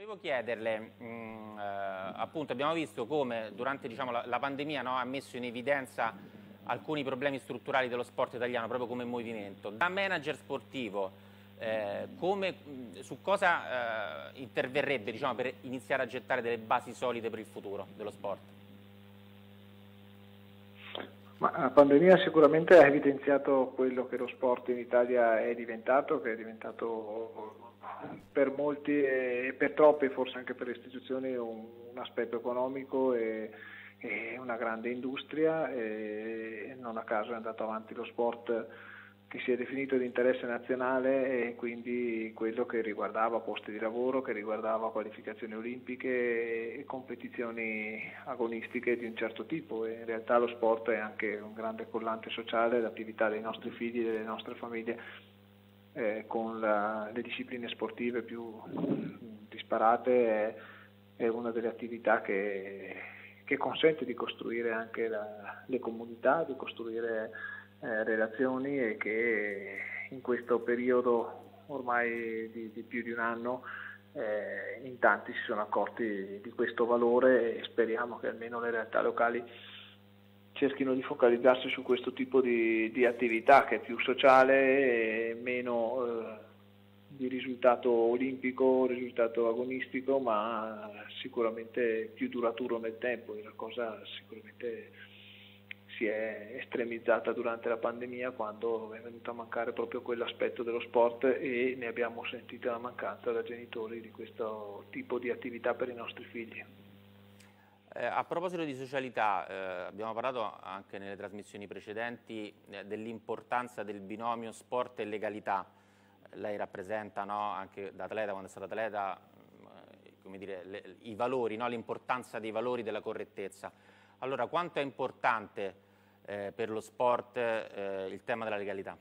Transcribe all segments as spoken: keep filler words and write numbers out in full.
volevo chiederle, mh, eh, appunto abbiamo visto come durante diciamo, la, la pandemia no, ha messo in evidenza alcuni problemi strutturali dello sport italiano proprio come movimento. Da manager sportivo, eh, come, mh, su cosa eh, interverrebbe diciamo, per iniziare a gettare delle basi solide per il futuro dello sport? Ma la pandemia sicuramente ha evidenziato quello che lo sport in Italia è diventato, che è diventato per molti e per troppi, forse anche per le istituzioni, un, un aspetto economico e, e una grande industria, e non a caso è andato avanti lo sport che si è definito di interesse nazionale, e quindi quello che riguardava posti di lavoro, che riguardava qualificazioni olimpiche e competizioni agonistiche di un certo tipo. E in realtà lo sport è anche un grande collante sociale, l'attività dei nostri figli, delle nostre famiglie, eh, con la, le discipline sportive più disparate, è, è una delle attività che, che consente di costruire anche la, le comunità, di costruire Eh, relazioni, e che in questo periodo ormai di, di più di un anno eh, in tanti si sono accorti di questo valore, e speriamo che almeno le realtà locali cerchino di focalizzarsi su questo tipo di, di attività, che è più sociale e meno eh, di risultato olimpico, risultato agonistico, ma sicuramente più duraturo nel tempo. E la cosa sicuramente si è estremizzata durante la pandemia, quando è venuto a mancare proprio quell'aspetto dello sport, e ne abbiamo sentito la mancanza da genitori di questo tipo di attività per i nostri figli. Eh, a proposito di socialità, eh, abbiamo parlato anche nelle trasmissioni precedenti eh, dell'importanza del binomio sport e legalità. Lei rappresenta no, anche da atleta, quando è stata atleta, eh, come dire, le, i valori, no, l'importanza dei valori della correttezza. Allora, quanto è importante eh, per lo sport eh, il tema della legalità?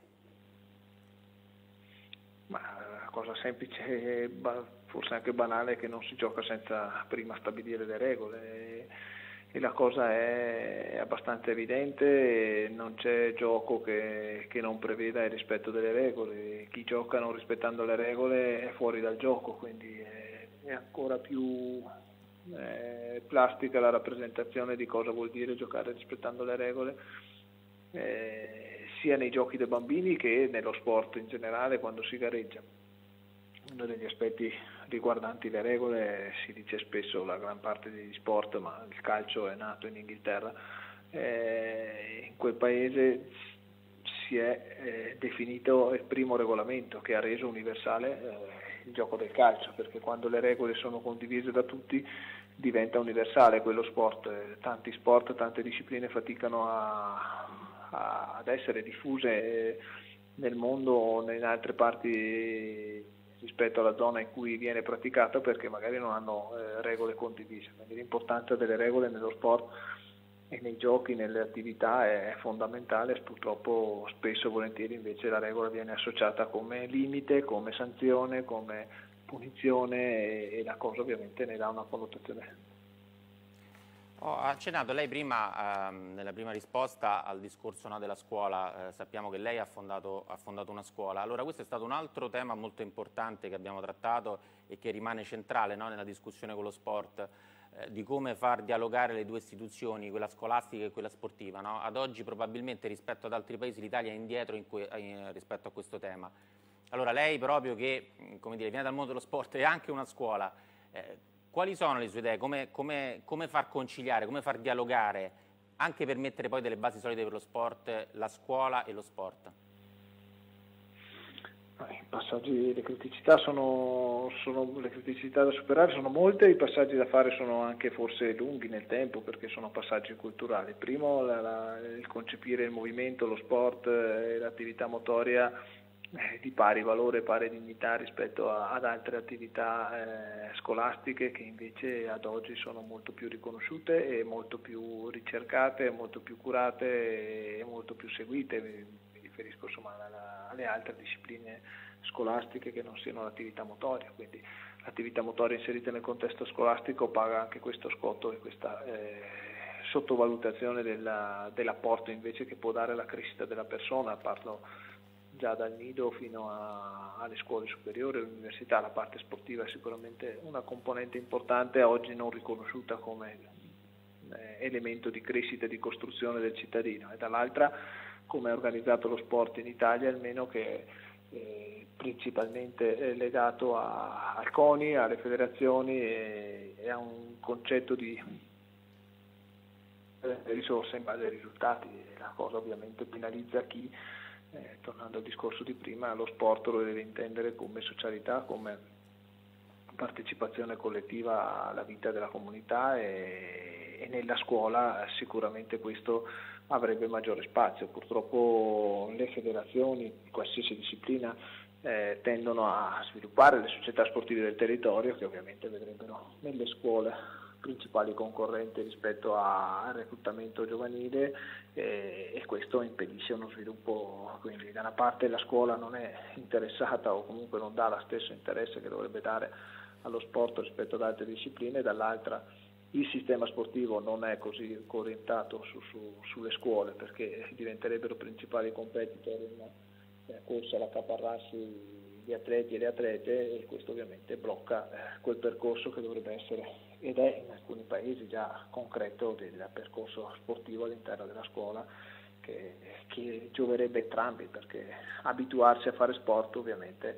Ma la cosa semplice, forse anche banale, è che non si gioca senza prima stabilire le regole, e la cosa è abbastanza evidente. Non c'è gioco che, che non preveda il rispetto delle regole. Chi gioca non rispettando le regole è fuori dal gioco, quindi è, è ancora più eh, plastica la rappresentazione di cosa vuol dire giocare rispettando le regole, eh, sia nei giochi dei bambini che nello sport in generale quando si gareggia. Uno degli aspetti riguardanti le regole, si dice spesso la gran parte degli sport, ma il calcio è nato in Inghilterra, eh, in quel paese si è eh, definito il primo regolamento che ha reso universale eh, il gioco del calcio, perché quando le regole sono condivise da tutti diventa universale quello sport. Tanti sport, tante discipline faticano a, a, ad essere diffuse nel mondo o in altre parti rispetto alla zona in cui viene praticata, perché magari non hanno eh, regole condivise. Quindi l'importanza delle regole nello sport e nei giochi, nelle attività è fondamentale. Purtroppo spesso e volentieri invece la regola viene associata come limite, come sanzione, come punizione, e la cosa ovviamente ne dà una connotazione. Ho accennato lei prima, ehm, nella prima risposta al discorso no, della scuola, eh, sappiamo che lei ha fondato, ha fondato una scuola. Allora questo è stato un altro tema molto importante che abbiamo trattato e che rimane centrale no, nella discussione con lo sport, eh, di come far dialogare le due istituzioni, quella scolastica e quella sportiva. No? Ad oggi probabilmente rispetto ad altri paesi l'Italia è indietro in que- in, rispetto a questo tema. Allora lei proprio che come dire, viene dal mondo dello sport e anche una scuola, eh, quali sono le sue idee? Come, come, come far conciliare, come far dialogare, anche per mettere poi delle basi solide per lo sport, la scuola e lo sport? I passaggi, le criticità sono, sono le criticità da superare sono molte, i passaggi da fare sono anche forse lunghi nel tempo, perché sono passaggi culturali. Primo, la, la, il concepire il movimento, lo sport e l'attività motoria di pari valore, pari dignità rispetto a, ad altre attività eh, scolastiche, che invece ad oggi sono molto più riconosciute e molto più ricercate, molto più curate e molto più seguite. Mi, mi riferisco insomma alla, alle altre discipline scolastiche che non siano l'attività motoria, quindi l'attività motoria inserita nel contesto scolastico paga anche questo scotto e questa eh, sottovalutazione della, dell'apporto invece che può dare la crescita della persona. Parlo già dal nido fino a, alle scuole superiori, all'università. La parte sportiva è sicuramente una componente importante, oggi non riconosciuta come eh, elemento di crescita e di costruzione del cittadino, e dall'altra come è organizzato lo sport in Italia, almeno che eh, principalmente è legato a, al CONI, alle federazioni e, e a un concetto di risorse in base ai risultati. La cosa ovviamente penalizza chi, eh, tornando al discorso di prima, lo sport lo deve intendere come socialità, come partecipazione collettiva alla vita della comunità, e, e nella scuola sicuramente questo avrebbe maggiore spazio. Purtroppo le federazioni di qualsiasi disciplina eh, tendono a sviluppare le società sportive del territorio, che ovviamente vedrebbero nelle scuole principali concorrenti rispetto al reclutamento giovanile, eh, e questo impedisce uno sviluppo. Quindi da una parte la scuola non è interessata, o comunque non dà lo stesso interesse che dovrebbe dare allo sport rispetto ad altre discipline, dall'altra il sistema sportivo non è così orientato su, su, sulle scuole, perché diventerebbero principali competitor in una corsa ad accaparrarsi gli atleti e le atlete, e questo ovviamente blocca eh, quel percorso che dovrebbe essere, ed è in alcuni paesi già concreto, del percorso sportivo all'interno della scuola, che, che gioverebbe entrambi, perché abituarsi a fare sport ovviamente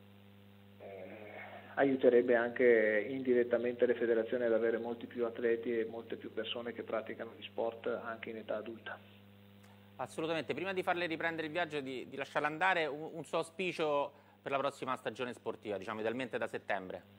eh, aiuterebbe anche indirettamente le federazioni ad avere molti più atleti e molte più persone che praticano gli sport anche in età adulta. Assolutamente. Prima di farle riprendere il viaggio, di, di lasciarla andare, un, un suo auspicio per la prossima stagione sportiva, diciamo idealmente da settembre?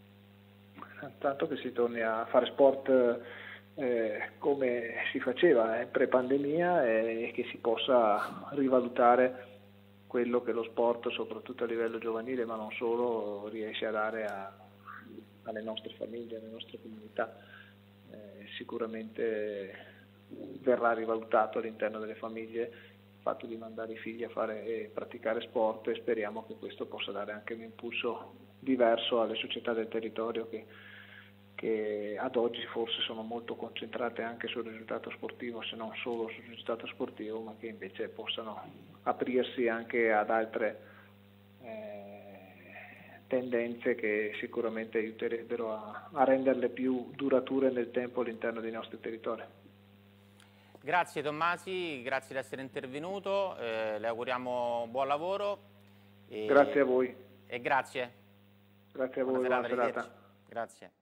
Tanto che si torni a fare sport eh, come si faceva eh, pre-pandemia, e che si possa rivalutare quello che lo sport, soprattutto a livello giovanile, ma non solo, riesce a dare a, alle nostre famiglie, alle nostre comunità. Eh, sicuramente verrà rivalutato all'interno delle famiglie il fatto di mandare i figli a fare e praticare sport, e speriamo che questo possa dare anche un impulso diverso alle società del territorio, che, che ad oggi forse sono molto concentrate anche sul risultato sportivo, se non solo sul risultato sportivo, ma che invece possano aprirsi anche ad altre eh, tendenze che sicuramente aiuterebbero a, a renderle più durature nel tempo all'interno dei nostri territori. Grazie Tommasi, grazie di essere intervenuto, eh, le auguriamo buon lavoro. E, grazie a voi. E grazie. Grazie a voi, buona serata. Buona serata. Grazie.